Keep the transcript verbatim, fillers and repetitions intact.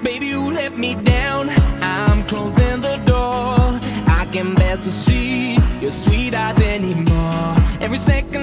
Baby, you let me down, I'm closing the door. I can't bear to see your sweet eyes anymore. Every second